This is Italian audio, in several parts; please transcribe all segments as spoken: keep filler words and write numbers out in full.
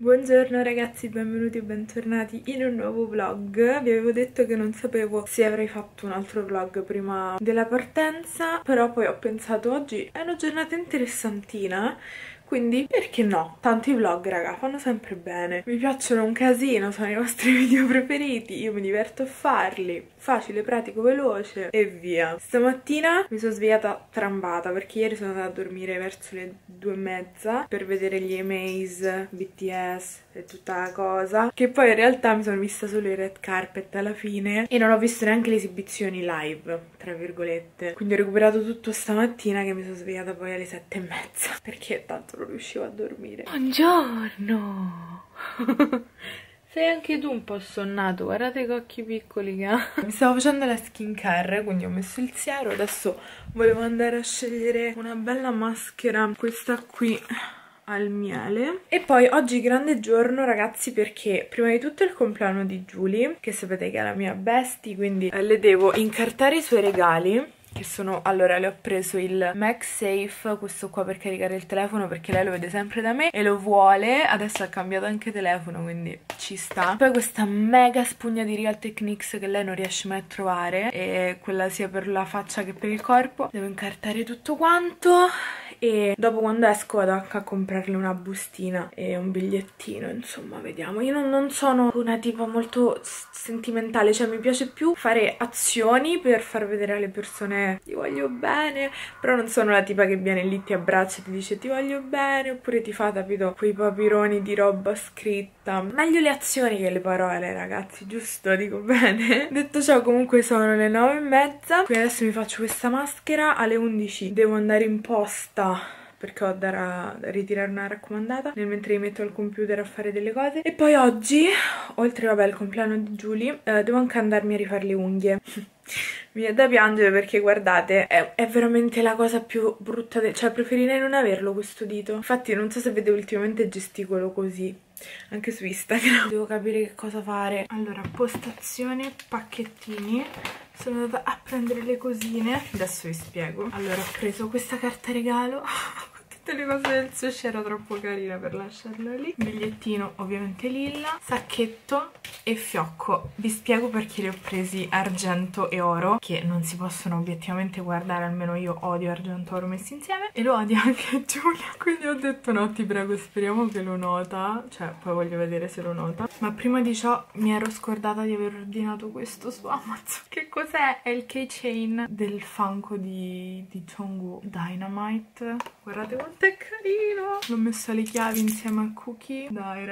Buongiorno ragazzi, benvenuti e bentornati in un nuovo vlog. Vi avevo detto che non sapevo se avrei fatto un altro vlog prima della partenza, però poi ho pensato oggi è una giornata interessantina, quindi perché no? Tanto i vlog, raga, fanno sempre bene. Mi piacciono un casino, sono i vostri video preferiti, io mi diverto a farli. Facile, pratico, veloce e via. Stamattina mi sono svegliata trambata perché ieri sono andata a dormire verso le due e mezza per vedere gli Amaze, B T S e tutta la cosa, che poi in realtà mi sono vista solo i red carpet alla fine e non ho visto neanche le esibizioni live, tra virgolette. Quindi ho recuperato tutto stamattina che mi sono svegliata poi alle sette e mezza perché tanto non riuscivo a dormire. Buongiorno! Sei anche tu un po' sonnato, guardate che occhi piccoli che ha. Mi stavo facendo la skincare, quindi ho messo il siero. Adesso volevo andare a scegliere una bella maschera, questa qui al miele. E poi oggi grande giorno ragazzi, perché prima di tutto è il compleanno di Giulia, che sapete che è la mia bestie, quindi eh, le devo incartare i suoi regali, che sono, allora le ho preso il MagSafe, questo qua per caricare il telefono perché lei lo vede sempre da me e lo vuole. Adesso ha cambiato anche telefono, quindi ci sta. Poi questa mega spugna di Real Techniques che lei non riesce mai a trovare, e quella sia per la faccia che per il corpo. Devo incartare tutto quanto e dopo, quando esco, vado anche a comprarle una bustina e un bigliettino, insomma vediamo. Io non, non sono una tipa molto sentimentale, cioè mi piace più fare azioni per far vedere alle persone ti voglio bene, però non sono la tipa che viene lì, ti abbraccia e ti dice ti voglio bene, oppure ti fa, capito, quei papironi di roba scritta. Meglio le azioni che le parole, ragazzi, giusto? Dico bene? Detto ciò, comunque sono le nove e mezza, quindi adesso mi faccio questa maschera. Alle undici devo andare in posta perché ho da, ra da ritirare una raccomandata, nel mentre mi metto al computer a fare delle cose. E poi oggi, oltre vabbè al compleanno di Giulia, eh, devo anche andarmi a rifare le unghie. Mi è da piangere perché guardate, è, è veramente la cosa più brutta, cioè preferirei non averlo questo dito. Infatti non so se vedete, ultimamente gesticolo così anche su Instagram. Devo capire che cosa fare. Allora, postazione, pacchettini. Sono andata a prendere le cosine, adesso vi spiego. Allora, ho preso questa carta regalo tutte le cose del sushi, era troppo carina per lasciarla lì. Bigliettino ovviamente lilla, sacchetto e fiocco. Vi spiego perché li ho presi argento e oro, che non si possono obiettivamente guardare, almeno io odio argento e oro messi insieme e lo odia anche Giulia, quindi ho detto no, ti prego, speriamo che lo nota, cioè poi voglio vedere se lo nota. Ma prima di ciò mi ero scordata di aver ordinato questo su Amazon. Che cos'è? È il keychain del Funko di, di Jungwoo Dynamite. Guardate quanto è carino! L'ho messo alle chiavi insieme al cookie. Dai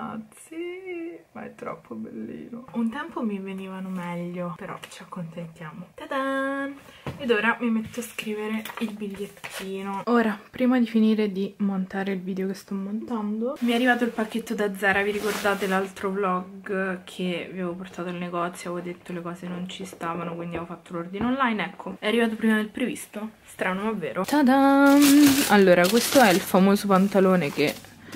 ragazzi, ma è troppo bellino. Un tempo mi venivano meglio, però ci accontentiamo. Ta-da! Ed ora mi metto a scrivere il bigliettino. Ora, prima di finire di montare il video che sto montando, mi è arrivato il pacchetto da Zara. Vi ricordate l'altro vlog che vi avevo portato al negozio? Avevo detto le cose non ci stavano, quindi avevo fatto l'ordine online. Ecco, è arrivato prima del previsto. Strano ma vero. Ta-da! Allora, questo è il famoso pantalone che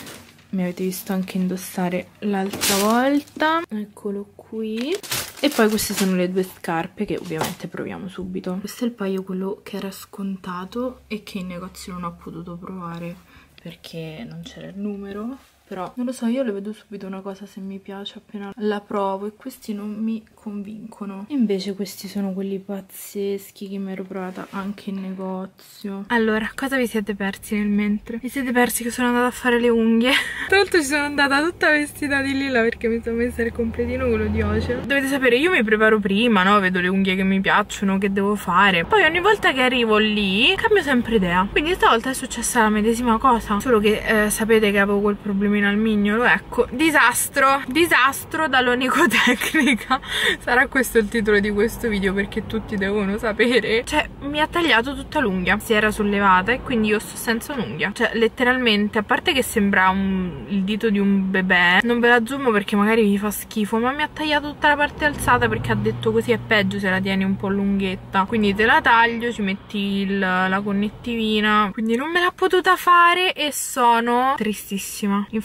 mi avete visto anche indossare l'altra volta. Eccolo qui. E poi queste sono le due scarpe che ovviamente proviamo subito. Questo è il paio, quello che era scontato e che in negozio non ho potuto provare perché non c'era il numero. Però non lo so, io le vedo subito una cosa se mi piace appena la provo, e questi non mi convincono. Invece questi sono quelli pazzeschi che mi ero provata anche in negozio. Allora, cosa vi siete persi nel mentre? Vi siete persi che sono andata a fare le unghie. Tra l'altro ci sono andata tutta vestita di lilla perché mi sono messa il completino, quello di ocero. Dovete sapere, io mi preparo prima, no? Vedo le unghie che mi piacciono, che devo fare. Poi ogni volta che arrivo lì cambio sempre idea. Quindi stavolta è successa la medesima cosa, solo che eh, sapete che avevo quel problemino al mignolo. Ecco, disastro, disastro dall'onicotecnica. Sarà questo il titolo di questo video perché tutti devono sapere. Cioè, mi ha tagliato tutta l'unghia, si era sollevata e quindi io sto senza un'unghia. Cioè, letteralmente, a parte che sembra un, il dito di un bebè, non ve la zoomo perché magari vi fa schifo, ma mi ha tagliato tutta la parte alzata perché ha detto così è peggio se la tieni un po' lunghetta. Quindi te la taglio, ci metti il, la connettivina. Quindi non me l'ha potuta fare e sono tristissima. Infatti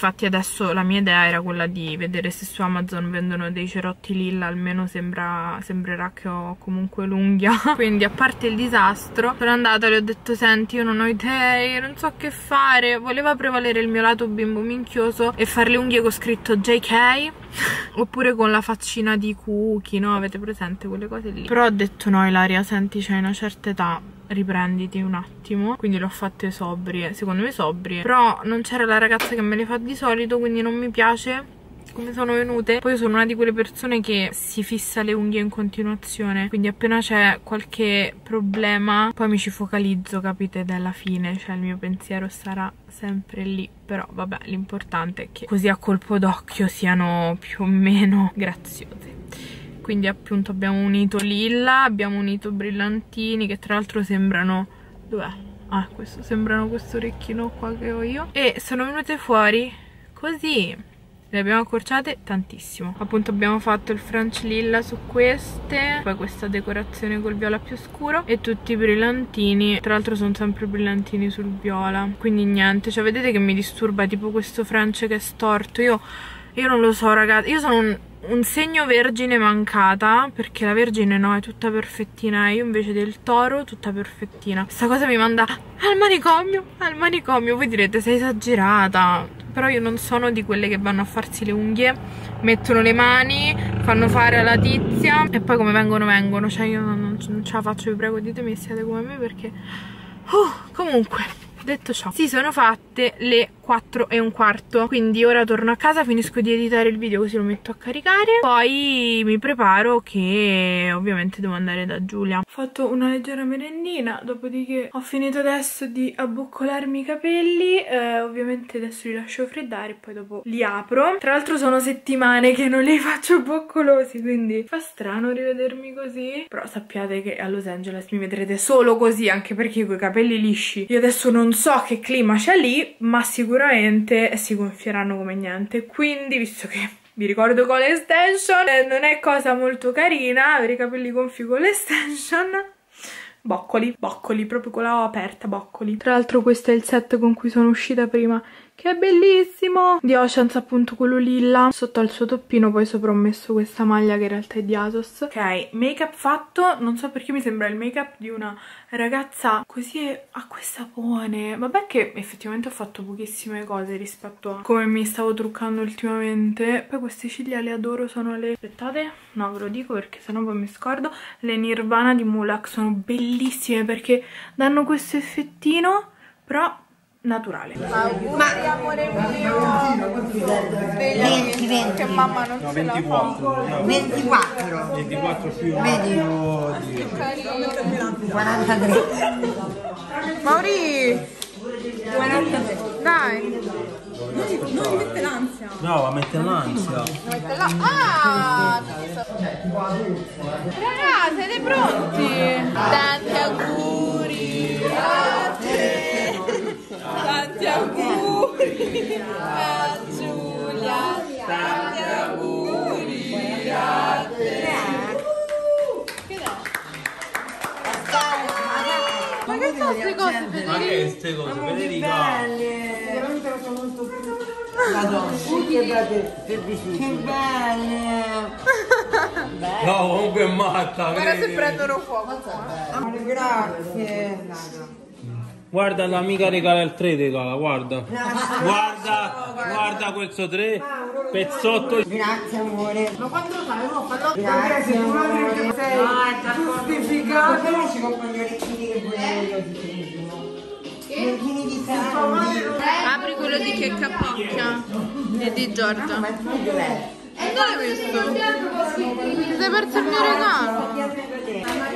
infatti adesso la mia idea era quella di vedere se su Amazon vendono dei cerotti lilla, almeno sembra, sembrerà che ho comunque l'unghia. Quindi a parte il disastro sono andata e le ho detto senti, io non ho idee, non so che fare. Voleva prevalere il mio lato bimbo minchioso e fare le unghie con scritto J K oppure con la faccina di Cookie, no? Avete presente quelle cose lì? Però ho detto no Ilaria, senti, c'hai una certa età, riprenditi un attimo. Quindi le ho fatte sobrie, secondo me sobrie, però non c'era la ragazza che me le fa di solito, quindi non mi piace come sono venute. Poi io sono una di quelle persone che si fissa le unghie in continuazione, quindi appena c'è qualche problema poi mi ci focalizzo, capite? Ed è alla fine, cioè il mio pensiero sarà sempre lì. Però vabbè, l'importante è che così a colpo d'occhio siano più o meno graziose. Quindi appunto abbiamo unito lilla, abbiamo unito brillantini che tra l'altro sembrano... dov'è? Ah, questo, sembrano questo orecchino qua che ho io. E sono venute fuori così. Le abbiamo accorciate tantissimo. Appunto abbiamo fatto il French lilla su queste, poi questa decorazione col viola più scuro e tutti i brillantini. Tra l'altro sono sempre brillantini sul viola, quindi niente, cioè vedete che mi disturba tipo questo French che è storto. Io, io non lo so ragazzi, io sono un... un segno vergine mancata, perché la vergine no, è tutta perfettina, io invece del toro tutta perfettina. Questa cosa mi manda al manicomio, al manicomio. Voi direte sei esagerata, però io non sono di quelle che vanno a farsi le unghie, mettono le mani, fanno fare alla tizia e poi come vengono vengono. Cioè io non, non, non ce la faccio, vi prego ditemi se siete come me, perché uh, comunque detto ciò, si sono fatte le quattro e un quarto, quindi ora torno a casa, finisco di editare il video così lo metto a caricare, poi mi preparo che ovviamente devo andare da Giulia. Ho fatto una leggera merendina, dopodiché ho finito adesso di abboccolarmi i capelli, eh, ovviamente adesso li lascio freddare e poi dopo li apro. Tra l'altro sono settimane che non li faccio boccolosi, quindi fa strano rivedermi così, però sappiate che a Los Angeles mi vedrete solo così, anche perché io con i capelli lisci, io adesso non so che clima c'è lì, ma sicuramente si gonfieranno come niente. Quindi, visto che vi ricordo con l'extension, eh, non è cosa molto carina avere i capelli gonfi con l'extension, boccoli, boccoli, proprio con la O aperta, boccoli. Tra l'altro questo è il set con cui sono uscita prima, che è bellissimo, di Oceans, appunto quello lilla. Sotto al suo toppino poi sopra ho messo questa maglia che in realtà è di Asos. Ok, make up fatto, non so perché mi sembra il make up di una ragazza così acqua e sapone. Vabbè che effettivamente ho fatto pochissime cose rispetto a come mi stavo truccando ultimamente. Poi queste ciglia le adoro, sono le... aspettate, no ve lo dico perché sennò poi mi scordo. Le Nirvana di Mulac sono bellissime perché danno questo effettino però naturale. Ma amore mio, venti, venti. che mamma non no, ce la ventiquattro, ventiquattro. ventiquattro più Vedi? quarantatré. Mauri, quarantatré. Dai. Non mette l'ansia. no, ma mette l'ansia. Ah! Ragazzi, siete pronti? Tanti auguri a te. Tanti auguri a Giulia. Tanti auguri a te. Ma che sono queste cose, Federica? Ma che queste cose, Federica? Veramente sono molto Madonna, che belle! No, comunque è matta. Guarda se prendono fuoco. Amore, grazie! Guarda, l'amica regala il tre, regala, guarda. Guarda, guarda questo tre, pezzotto. Grazie amore! Ma quando lo fai? No, fallo. Grazie amore! Sei giustificato. Come ci compro gli orecchini che volevo io? Gli orecchini di sangue! Apri quello di Checca Picchia e di Giorgia. Ma il tuo dov'è? E dove hai visto? Ti sei perso il mio regalo?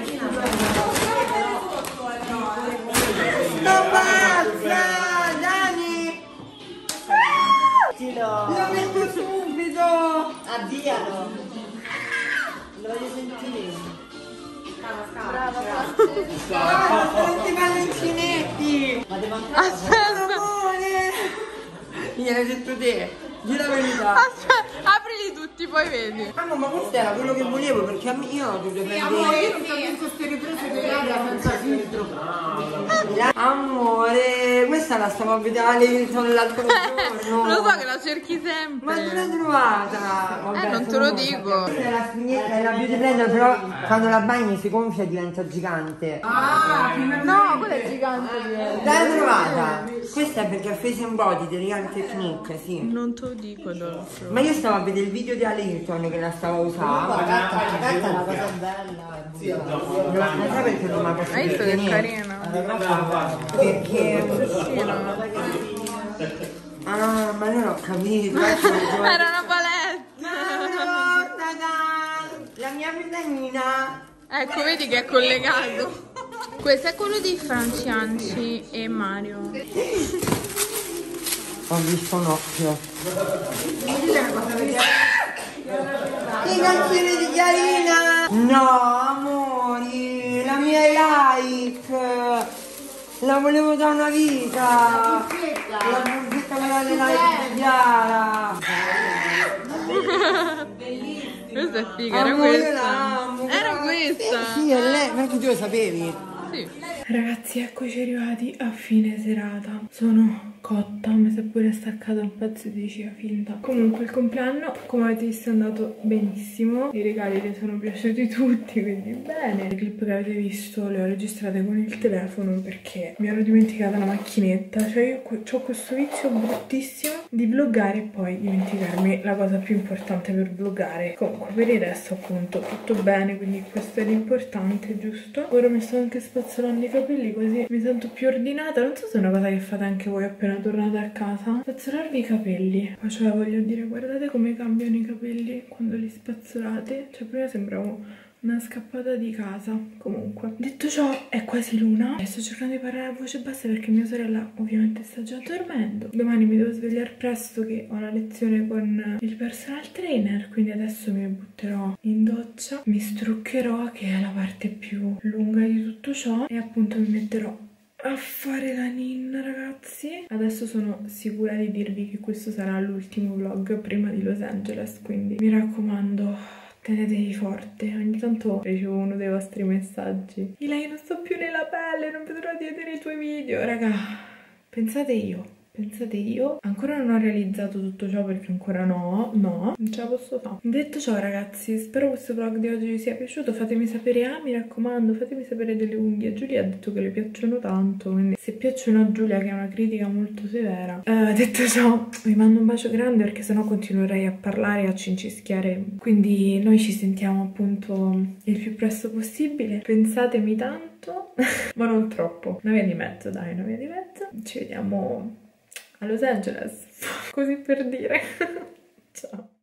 Non basta! Dani! Ti do! Lo metto subito! Avvialo! Lo voglio sentire! Brava, brava! Tutti i palloncinetti! Ma devo ancora... Aspetta! Amore! Gliel'hai detto te? Di la verità. Aspetta, aprili tutti, poi vedi. Ah, ma questo era quello che volevo perché a me io ho dovuto prendere. Io non capisco queste riprese di raga senza filtro. Amore, questa la stavo a vedere Hilton l'altro giorno. Lo so che la cerchi sempre. Ma dove l'hai trovata? Vabbè, Eh, non te sono lo morta. dico. Questa è la spignetta della Beauty Blender, però quando la bagni si gonfia e diventa gigante. Ah, No, quella è gigante. L'hai trovata? Questa è perché a Face and Body di Real Technique, sì. Non te lo dico, Adolfo. Ma io stavo a vedere il video di Ale Hilton che la stava usando. la gatta è una cosa bella. Non la sai perché non mi ha posso Hai visto che è carina? Perché? Sì, no. Ah, ma non ho capito. Era una paletta. La mia pedalina. Ecco, vedi che è collegato. Questo è quello di Francianci e Mario. Ho visto un occhio. I calzini di Chiarina! No, amori, la mia like! La volevo da una vita! La buffetta quella delle like di Chiara! Questa è figa, era Amore, io questa. la amo, Era guarda. questa. Sì, è lei, ma anche tu lo sapevi? Sì. Ragazzi, eccoci arrivati a fine serata. Sono cotta, mi si è pure staccato un pezzo di cia finta. Comunque il compleanno, come avete visto, è andato benissimo. I regali le sono piaciuti tutti, quindi bene. Le clip che avete visto le ho registrate con il telefono perché mi ero dimenticata la macchinetta. Cioè io ho questo vizio bruttissimo di vloggare e poi dimenticarmi la cosa più importante per vloggare. Comunque per il resto appunto tutto bene, quindi questo è l'importante, giusto? Ora mi sto anche spazzolando i capelli così mi sento più ordinata. Non so se è una cosa che fate anche voi appena tornate a casa, spazzolarvi i capelli. Ma cioè voglio dire, guardate come cambiano i capelli quando li spazzolate. Cioè prima sembravo una scappata di casa. Comunque, detto ciò, è quasi l'una e sto cercando di parlare a voce bassa perché mia sorella ovviamente sta già dormendo. Domani mi devo svegliare presto che ho una lezione con il personal trainer, quindi adesso mi butterò in doccia, mi struccherò, che è la parte più lunga di tutto ciò, e appunto mi metterò a fare la ninna, ragazzi. Adesso sono sicura di dirvi che questo sarà l'ultimo vlog prima di Los Angeles, quindi mi raccomando, tenetevi forte. Ogni tanto ricevo uno dei vostri messaggi: Ila, io non sto più nella pelle, non vedrò di vedere i tuoi video. Raga, pensate io Pensate io, ancora non ho realizzato tutto ciò perché ancora no, no, non ce la posso fare. Detto ciò, ragazzi, spero questo vlog di oggi vi sia piaciuto. Fatemi sapere, ah mi raccomando, fatemi sapere delle unghie. Giulia ha detto che le piacciono tanto, quindi se piacciono a Giulia, che è una critica molto severa. Uh, detto ciò, vi mando un bacio grande perché sennò continuerei a parlare e a cincischiare. Quindi noi ci sentiamo appunto il più presto possibile. Pensatemi tanto, ma non troppo. Una via di mezzo, dai, una via di mezzo. Ci vediamo a Los Angeles, così per dire. Ciao.